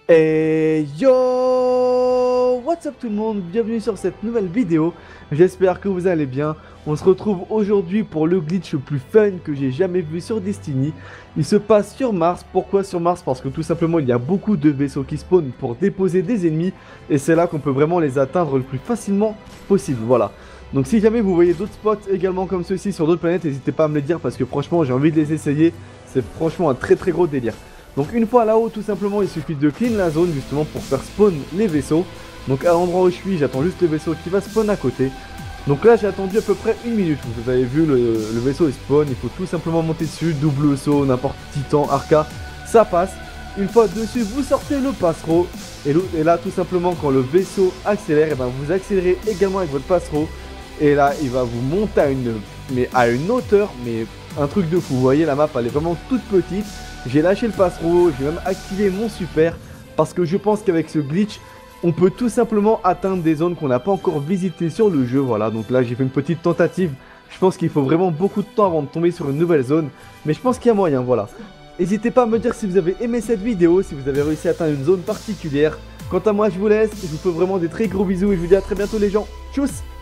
Et yo, what's up tout le monde, bienvenue sur cette nouvelle vidéo, j'espère que vous allez bien. On se retrouve aujourd'hui pour le glitch le plus fun que j'ai jamais vu sur Destiny. Il se passe sur Mars. Pourquoi sur Mars? Parce que tout simplement il y a beaucoup de vaisseaux qui spawnent pour déposer des ennemis. Et c'est là qu'on peut vraiment les atteindre le plus facilement possible, voilà. Donc si jamais vous voyez d'autres spots également comme ceux-ci sur d'autres planètes, n'hésitez pas à me les dire parce que franchement j'ai envie de les essayer. C'est franchement un très gros délire. Donc une fois là-haut, tout simplement, il suffit de clean la zone justement pour faire spawn les vaisseaux. Donc à l'endroit où je suis, j'attends juste le vaisseau qui va spawn à côté. Donc là, j'ai attendu à peu près une minute. Vous avez vu, le vaisseau est spawn. Il faut tout simplement monter dessus, double saut, n'importe titan, arca, ça passe. Une fois dessus, vous sortez le passereau. Et là, tout simplement, quand le vaisseau accélère, et ben, vous accélérez également avec votre passereau. Et là, il va vous monter à une hauteur, mais un truc de fou. Vous voyez, la map, elle est vraiment toute petite. J'ai lâché le passereau, j'ai même activé mon super. Parce que je pense qu'avec ce glitch, on peut tout simplement atteindre des zones qu'on n'a pas encore visitées sur le jeu. Voilà, donc là, j'ai fait une petite tentative. Je pense qu'il faut vraiment beaucoup de temps avant de tomber sur une nouvelle zone. Mais je pense qu'il y a moyen, voilà. N'hésitez pas à me dire si vous avez aimé cette vidéo, si vous avez réussi à atteindre une zone particulière. Quant à moi, je vous laisse. Je vous fais vraiment des très gros bisous et je vous dis à très bientôt les gens. Tchuss!